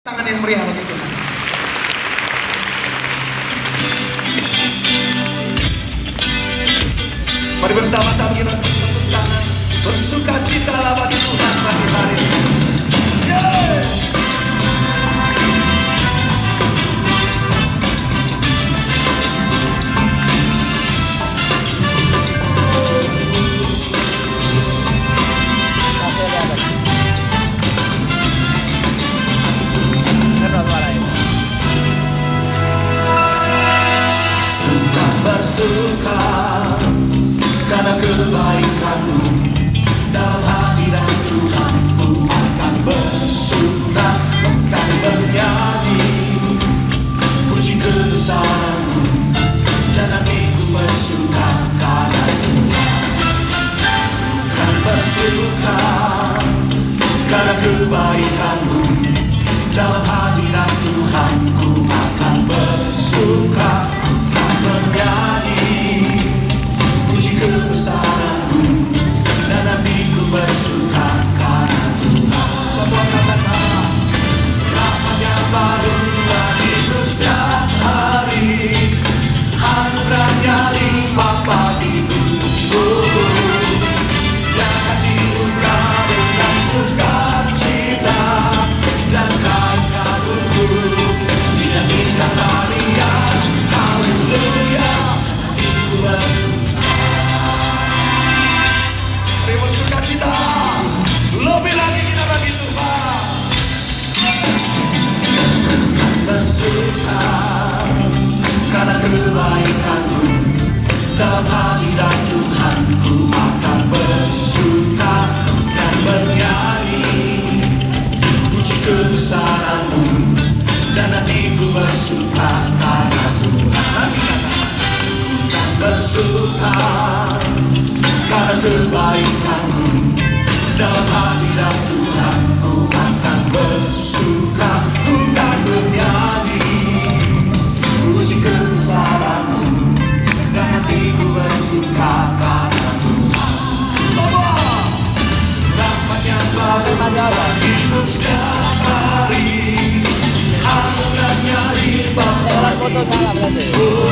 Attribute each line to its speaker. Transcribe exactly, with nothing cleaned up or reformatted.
Speaker 1: Tangan yang meriah bagi Tuhan. Mari bersama-sama kita tepuk tangan, bersuka cita bagi Tuhan pagi hari ini. Yeah. Bersuka karena kebaikan-Mu dalam hati dan Tuhanku akan bersuka, akan bernyanyi puji kebesaran-Mu dan hatiku bersuka karena Tuhan. Akan bersuka karena kebaikan-Mu dalam hati dan Tuhanku akan bersuka, bernyanyi puji kebesaran-Mu dan hatiku bersuka karena Tuhan. Semua katakan rahmat yang baru bagiku setiap hari, anugerahnya limpah bagiku. Oh, yang hatiku kau dengan sukacita dan kain-kainku dinyanyikan tarian haleluya. Mari bersuka cita, lebih lagi kita bagi Tuhan. Bersuka karena kebaikan-Mu dalam hati dan Tuhanku akan bersuka dan bernyanyi puji kebesaran-Mu dan hatiku bersuka karena Tuhan. Bersuka karena kebaikan-Mu dalam hati dan Tuhanku akan bersuka, ku kan bernyanyi puji kebesaran-Mu dan hatiku bersuka karena Tuhan. Semua rahmat yang baru bagiku setiap hari, anugerahnya limpah bagiku.